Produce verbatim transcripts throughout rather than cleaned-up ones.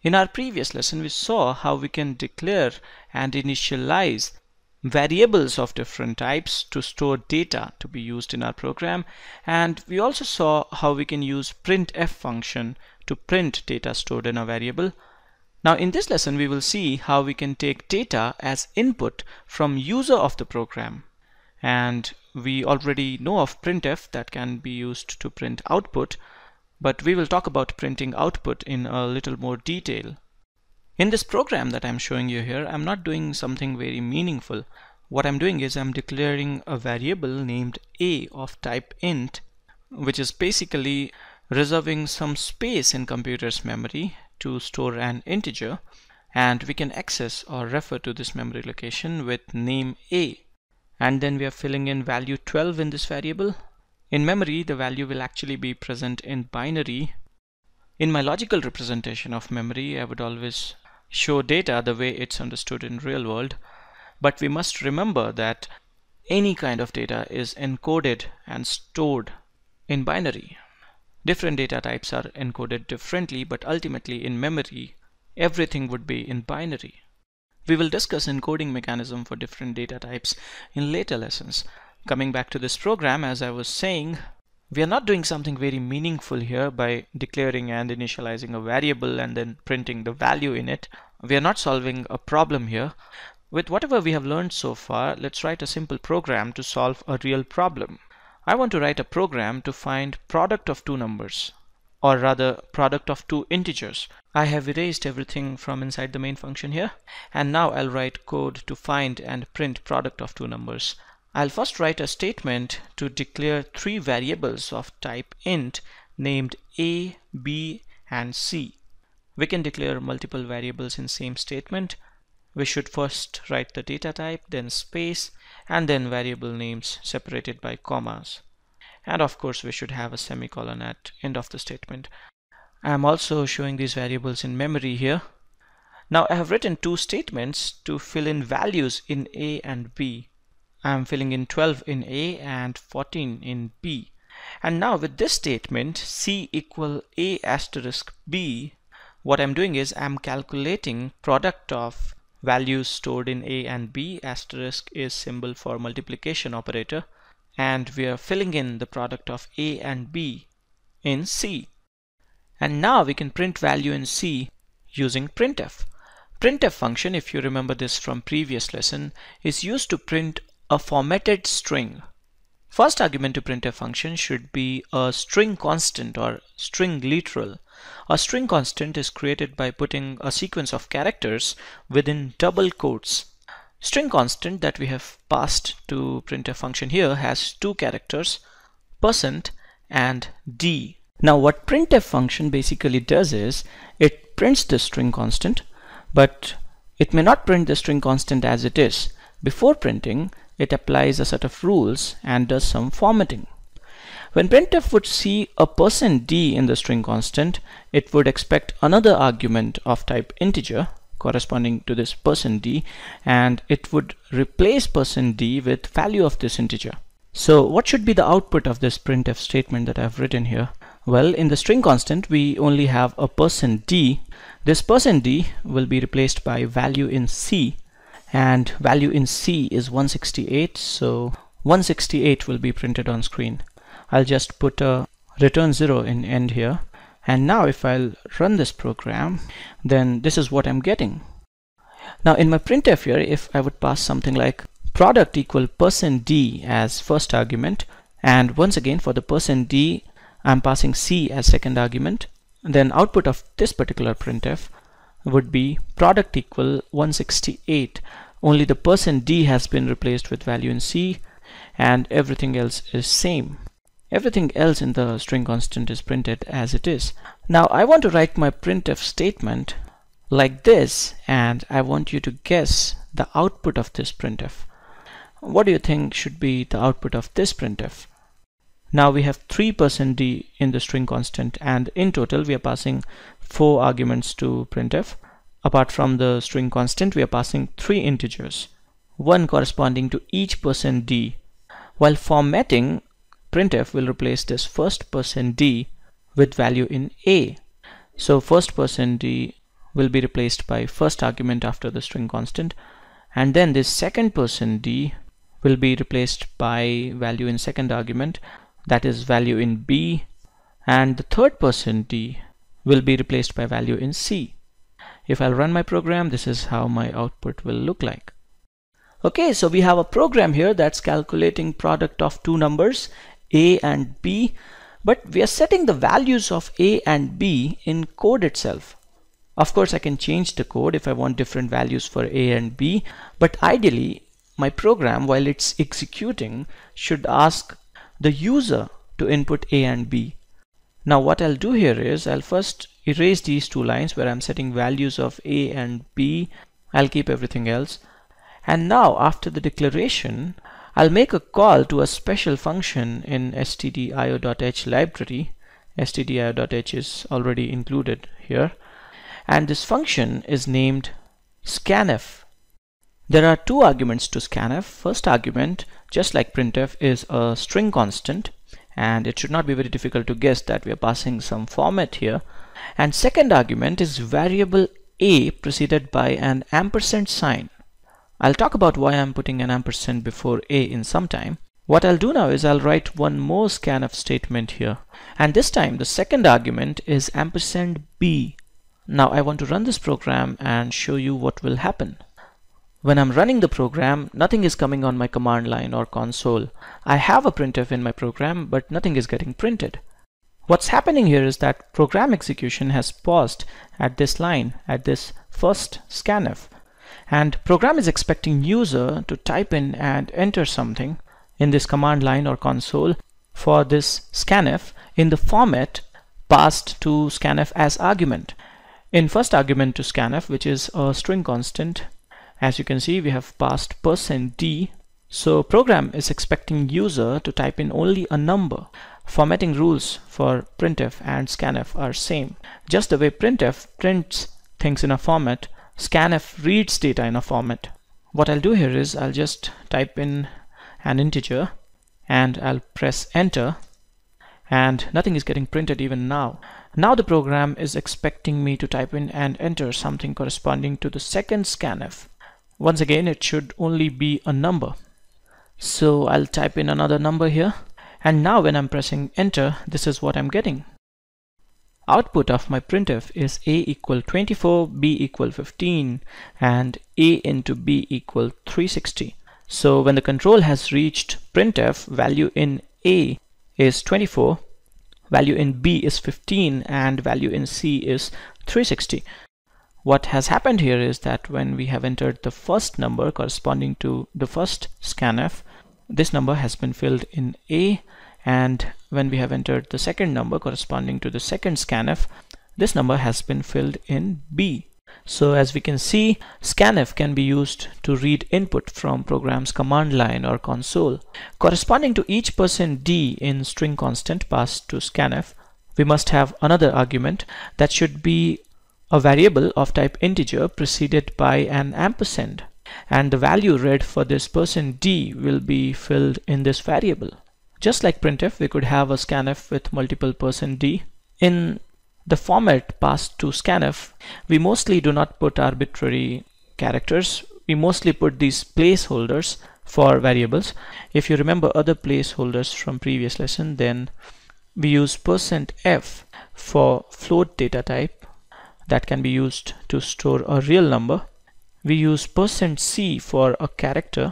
In our previous lesson, we saw how we can declare and initialize variables of different types to store data to be used in our program, and we also saw how we can use printf function to print data stored in a variable. Now in this lesson we will see how we can take data as input from user of the program, and we already know of printf that can be used to print output, but we will talk about printing output in a little more detail. In this program that I'm showing you here, I'm not doing something very meaningful. What I'm doing is I'm declaring a variable named a of type int, which is basically reserving some space in computer's memory to store an integer, and we can access or refer to this memory location with name a. And then we are filling in value twelve in this variable. In memory, the value will actually be present in binary. In my logical representation of memory, I would always show data the way it's understood in real world, but we must remember that any kind of data is encoded and stored in binary. Different data types are encoded differently, but ultimately in memory, everything would be in binary. We will discuss encoding mechanism for different data types in later lessons. Coming back to this program, as I was saying, we are not doing something very meaningful here by declaring and initializing a variable and then printing the value in it. We are not solving a problem here. With whatever we have learned so far, let's write a simple program to solve a real problem. I want to write a program to find product of two numbers, or rather product of two integers. I have erased everything from inside the main function here, and now I'll write code to find and print product of two numbers. I'll first write a statement to declare three variables of type int named a, b, and c. We can declare multiple variables in same statement. We should first write the data type, then space, and then variable names separated by commas. And of course we should have a semicolon at end of the statement. I am also showing these variables in memory here. Now I have written two statements to fill in values in a and b. I am filling in twelve in a and fourteen in b. And now with this statement, c equal a asterisk b, what I'm doing is I'm calculating product of values stored in a and b. Asterisk is symbol for multiplication operator, and we are filling in the product of a and b in c. And now we can print value in c using printf. Printf function, if you remember this from previous lesson, is used to print a formatted string. First argument to printf function should be a string constant or string literal. A string constant is created by putting a sequence of characters within double quotes. String constant that we have passed to printf function here has two characters, percent and d. Now what printf function basically does is it prints the string constant, but it may not print the string constant as it is. Before printing, it applies a set of rules and does some formatting. When printf would see a percent d in the string constant, it would expect another argument of type integer corresponding to this percent d, and it would replace percent d with value of this integer. So what should be the output of this printf statement that I've written here? Well, in the string constant we only have a percent d. This percent d will be replaced by value in c, and value in c is one sixty-eight, so one sixty-eight will be printed on screen. I'll just put a return zero in end here, and now if I'll run this program, then this is what I'm getting. Now in my printf here, if I would pass something like product equal percent d as first argument, and once again for the percent d I'm passing c as second argument, then output of this particular printf would be product equal one sixty-eight. Only the percent d has been replaced with value in c, and everything else is same. Everything else in the string constant is printed as it is. Now I want to write my printf statement like this, and I want you to guess the output of this printf. What do you think should be the output of this printf? Now we have three percent d in the string constant, and in total we are passing four arguments to printf. Apart from the string constant, we are passing three integers, one corresponding to each percent d. While formatting, printf will replace this first percent d with value in a. So first percent d will be replaced by first argument after the string constant, and then this second person d will be replaced by value in second argument, that is value in b, and the third person d will be replaced by value in c. If I'll run my program, this is how my output will look like. Okay, so we have a program here that's calculating product of two numbers, a and b, but we are setting the values of a and b in code itself. Of course, I can change the code if I want different values for a and b, but ideally my program, while it's executing, should ask the user to input a and b. Now what I'll do here is I'll first erase these two lines where I'm setting values of a and b. I'll keep everything else. And now after the declaration, I'll make a call to a special function in stdio.h library. stdio.h is already included here. And this function is named scanf. There are two arguments to scanf. First argument, just like printf, is a string constant, and it should not be very difficult to guess that we are passing some format here. And second argument is variable a preceded by an ampersand sign. I'll talk about why I'm putting an ampersand before a in some time. What I'll do now is I'll write one more scanf statement here, and this time the second argument is ampersand b. Now I want to run this program and show you what will happen. When I'm running the program, nothing is coming on my command line or console. I have a printf in my program, but nothing is getting printed. What's happening here is that program execution has paused at this line, at this first scanf, and program is expecting user to type in and enter something in this command line or console for this scanf in the format passed to scanf as argument. In first argument to scanf, which is a string constant, as you can see, we have passed percent d. So program is expecting user to type in only a number. Formatting rules for printf and scanf are same. Just the way printf prints things in a format, scanf reads data in a format. What I'll do here is I'll just type in an integer and I'll press enter, and nothing is getting printed even now. Now the program is expecting me to type in and enter something corresponding to the second scanf. Once again, it should only be a number. So I'll type in another number here, and now when I'm pressing enter, this is what I'm getting. Output of my printf is a equal twenty-four, b equal fifteen, and a into b equal three hundred sixty. So when the control has reached printf, value in a is twenty-four, value in b is fifteen, and value in c is three hundred sixty. What has happened here is that when we have entered the first number corresponding to the first scanf, this number has been filled in a, and when we have entered the second number corresponding to the second scanf, this number has been filled in b. So as we can see, scanf can be used to read input from program's command line or console. Corresponding to each percent d in string constant passed to scanf, we must have another argument that should be a variable of type integer preceded by an ampersand, and the value read for this percent d will be filled in this variable. Just like printf, we could have a scanf with multiple percent d. In the format passed to scanf, we mostly do not put arbitrary characters. We mostly put these placeholders for variables. If you remember other placeholders from previous lesson, then we use percent f for float data type that can be used to store a real number. We use percent c for a character,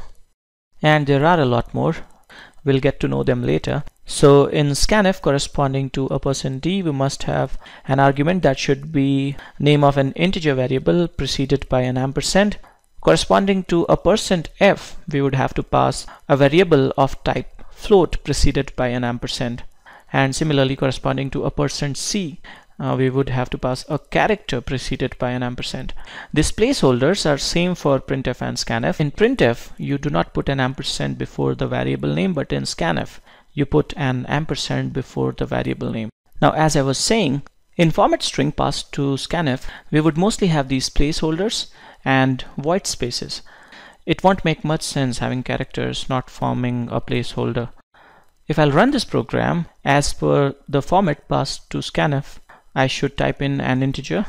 and there are a lot more. We'll get to know them later. So in scanf corresponding to a percent d, we must have an argument that should be name of an integer variable preceded by an ampersand. Corresponding to a percent f, we would have to pass a variable of type float preceded by an ampersand. And similarly, corresponding to a percent c, uh, we would have to pass a character preceded by an ampersand. These placeholders are same for printf and scanf. In printf, you do not put an ampersand before the variable name, but in scanf, you put an ampersand before the variable name. Now, as I was saying, in format string passed to scanf, we would mostly have these placeholders and void spaces. It won't make much sense having characters not forming a placeholder. If I'll run this program, as per the format passed to scanf, I should type in an integer.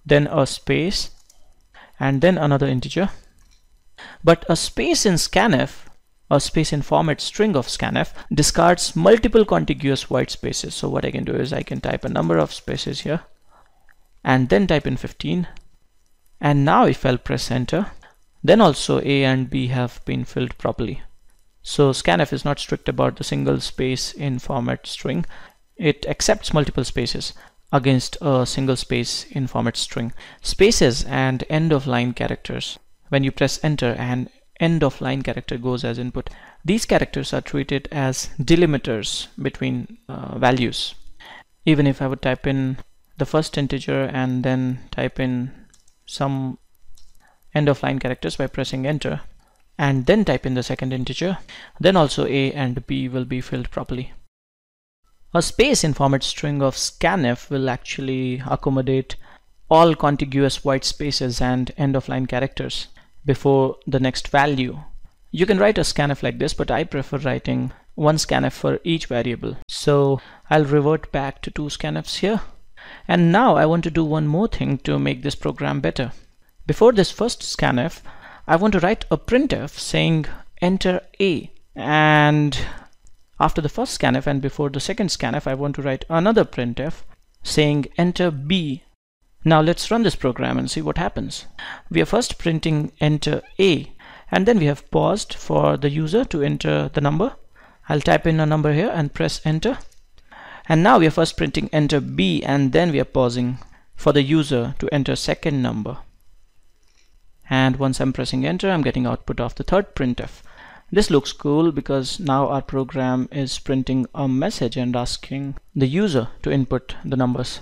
then a space, and then another integer. But a space in scanf, a space in format string of scanf, discards multiple contiguous white spaces. So what I can do is I can type a number of spaces here and then type in fifteen. And now if I'll press enter, then also A and B have been filled properly. So scanf is not strict about the single space in format string. It accepts multiple spaces against a single space in format string. Spaces and end of line characters, when you press enter and end of line character goes as input, these characters are treated as delimiters between uh, values. Even if I would type in the first integer and then type in some end of line characters by pressing enter and then type in the second integer, then also A and B will be filled properly. A space in format string of scanf will actually accommodate all contiguous white spaces and end of line characters before the next value. You can write a scanf like this, but I prefer writing one scanf for each variable. So I'll revert back to two scanfs here. And now I want to do one more thing to make this program better. Before this first scanf, I want to write a printf saying enter A. And after the first scanf and before the second scanf, I want to write another printf saying enter B. Now let's run this program and see what happens. We are first printing enter A, and then we have paused for the user to enter the number. I'll type in a number here and press enter. And now we are first printing enter B, and then we are pausing for the user to enter second number. And once I'm pressing enter, I'm getting output of the third printf. This looks cool because now our program is printing a message and asking the user to input the numbers.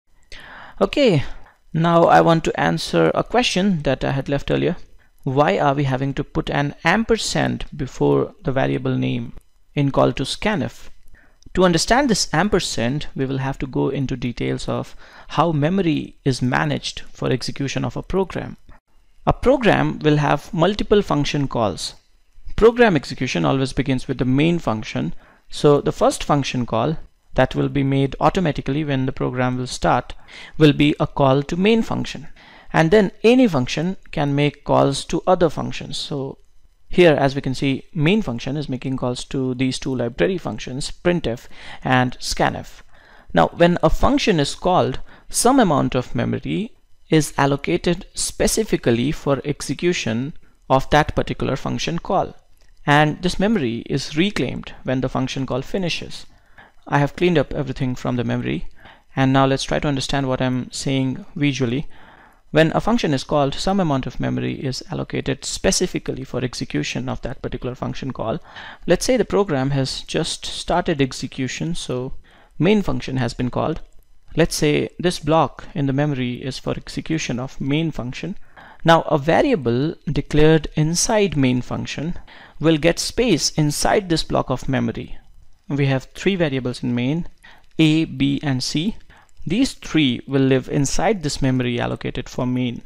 Okay, now I want to answer a question that I had left earlier. Why are we having to put an ampersand before the variable name in call to scanf? To understand this ampersand, we will have to go into details of how memory is managed for execution of a program. A program will have multiple function calls. Program execution always begins with the main function. So the first function call that will be made automatically when the program will start will be a call to main function. And then any function can make calls to other functions. So here, as we can see, main function is making calls to these two library functions, printf and scanf. Now, when a function is called, some amount of memory is allocated specifically for execution of that particular function call. And this memory is reclaimed when the function call finishes. I have cleaned up everything from the memory. And now let's try to understand what I'm saying visually. When a function is called, some amount of memory is allocated specifically for execution of that particular function call. Let's say the program has just started execution, so main function has been called. Let's say this block in the memory is for execution of main function. Now a variable declared inside main function will get space inside this block of memory. We have three variables in main, A, B and C. These three will live inside this memory allocated for main.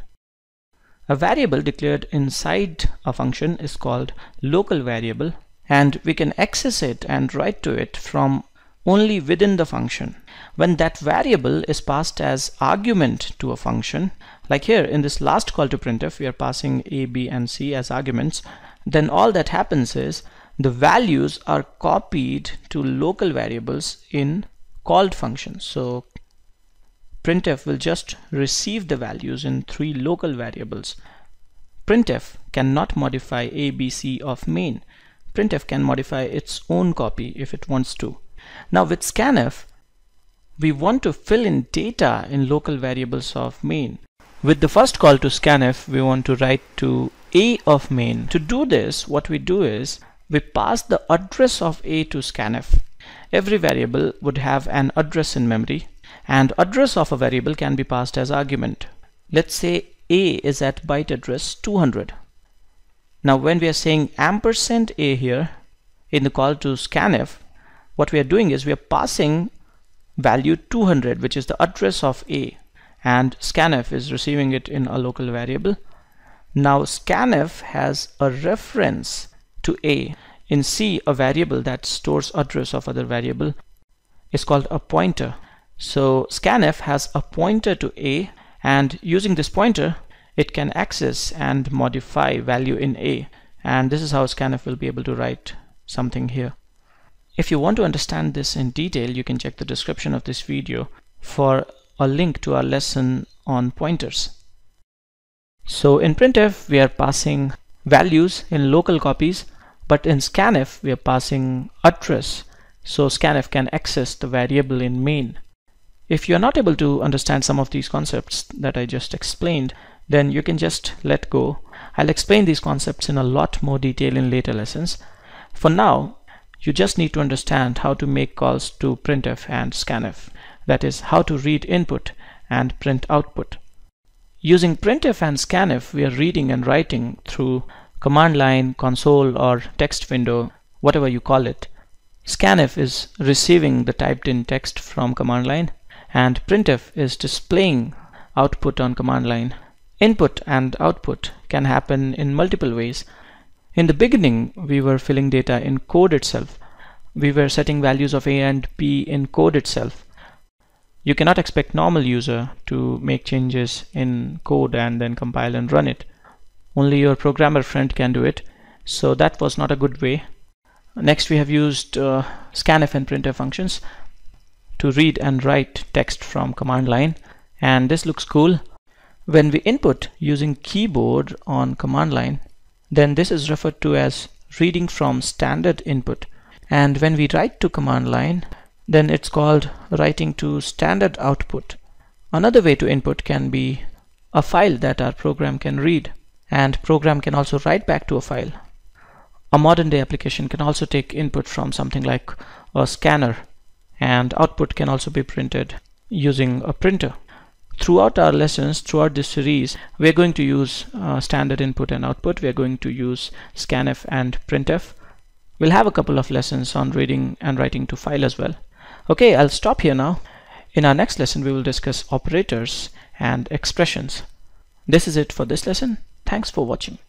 A variable declared inside a function is called local variable, and we can access it and write to it from only within the function. When that variable is passed as argument to a function, like here in this last call to printf, we are passing A, B and C as arguments, then all that happens is the values are copied to local variables in called functions. So printf will just receive the values in three local variables. Printf cannot modify A, B, C of main. Printf can modify its own copy if it wants to. Now with scanf, we want to fill in data in local variables of main. With the first call to scanf, we want to write to A of main. To do this, what we do is we pass the address of A to scanf. Every variable would have an address in memory, and address of a variable can be passed as argument. Let's say A is at byte address two hundred. Now when we are saying ampersand A here in the call to scanf, what we are doing is we are passing value two hundred, which is the address of A, and scanf is receiving it in a local variable. Now scanf has a reference to A. In C, a variable that stores address of other variable is called a pointer. So scanf has a pointer to A, and using this pointer it can access and modify value in A, and this is how scanf will be able to write something here. If you want to understand this in detail, you can check the description of this video for a link to our lesson on pointers. So in printf we are passing values in local copies, but in scanf we are passing address, so scanf can access the variable in main. If you are not able to understand some of these concepts that I just explained, then you can just let go. I'll explain these concepts in a lot more detail in later lessons. For now, you just need to understand how to make calls to printf and scanf, that is, how to read input and print output. Using printf and scanf, we are reading and writing through command line, console, or text window, whatever you call it. Scanf is receiving the typed in text from command line, and printf is displaying output on command line. Input and output can happen in multiple ways. In the beginning, we were filling data in code itself. We were setting values of A and B in code itself. You cannot expect normal user to make changes in code and then compile and run it. Only your programmer friend can do it, so that was not a good way. Next, we have used uh, scanf and printf functions to read and write text from command line, and this looks cool. When we input using keyboard on command line, then this is referred to as reading from standard input, and when we write to command line, then it's called writing to standard output. Another way to input can be a file that our program can read, and program can also write back to a file. A modern day application can also take input from something like a scanner, and output can also be printed using a printer. Throughout our lessons, throughout this series, we're going to use uh, standard input and output. We're going to use scanf and printf. We'll have a couple of lessons on reading and writing to file as well. Okay, I'll stop here now. In our next lesson, we will discuss operators and expressions. This is it for this lesson. Thanks for watching.